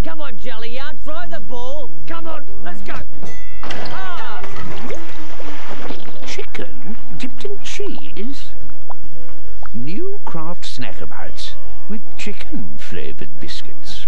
Come on, Jelly Yarn, throw the ball. Come on, let's go. Ah! Chicken dipped in cheese? New Kraft Snackabouts with chicken-flavoured biscuits.